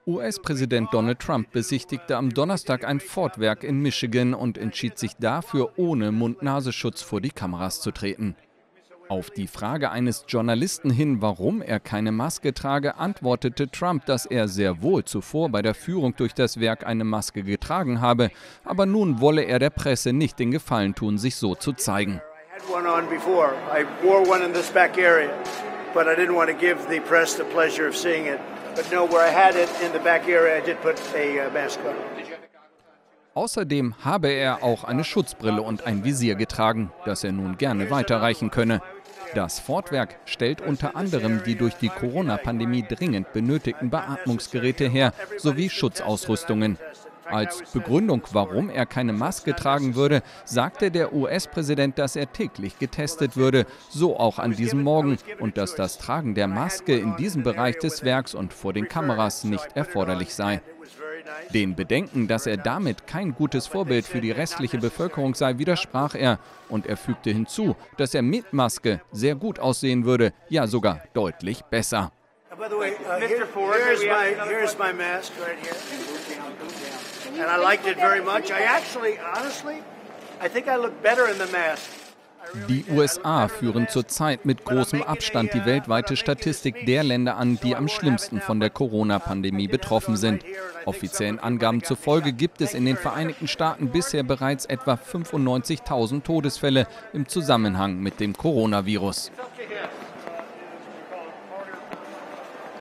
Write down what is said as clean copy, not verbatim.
US-Präsident Donald Trump besichtigte am Donnerstag ein Ford-Werk in Michigan und entschied sich dafür, ohne Mund-Nasenschutz vor die Kameras zu treten. Auf die Frage eines Journalisten hin, warum er keine Maske trage, antwortete Trump, dass er sehr wohl zuvor bei der Führung durch das Werk eine Maske getragen habe, aber nun wolle er der Presse nicht den Gefallen tun, sich so zu zeigen. Außerdem habe er auch eine Schutzbrille und ein Visier getragen, das er nun gerne weiterreichen könne. Das Ford-Werk stellt unter anderem die durch die Corona-Pandemie dringend benötigten Beatmungsgeräte her, sowie Schutzausrüstungen. Als Begründung, warum er keine Maske tragen würde, sagte der US-Präsident, dass er täglich getestet würde, so auch an diesem Morgen, und dass das Tragen der Maske in diesem Bereich des Werks und vor den Kameras nicht erforderlich sei. Den Bedenken, dass er damit kein gutes Vorbild für die restliche Bevölkerung sei, widersprach er, und er fügte hinzu, dass er mit Maske sehr gut aussehen würde, ja sogar deutlich besser. Die USA führen zurzeit mit großem Abstand die weltweite Statistik der Länder an, die am schlimmsten von der Corona-Pandemie betroffen sind. Offiziellen Angaben zufolge gibt es in den Vereinigten Staaten bisher bereits etwa 95.000 Todesfälle im Zusammenhang mit dem Coronavirus.